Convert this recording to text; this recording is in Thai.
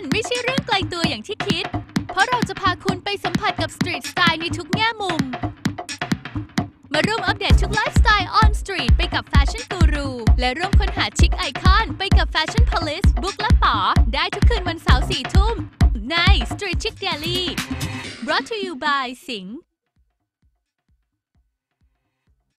ไม่ใช่เรื่องไกลตัวอย่างที่คิดเพราะเราจะพาคุณไปสัมผัสกับสตรีทสไตล์ในทุกแง่มุมมาร่วมอัปเดตทุกไลฟ์สไตล์ on street ไปกับแฟชั่นกูรูและร่วมค้นหาชิคไอคอนไปกับ Fashion Police บุ๊กและป๋อได้ทุกคืนวันเสาร์ 4 ทุ่มใน Street Chic Daily brought to you by สิง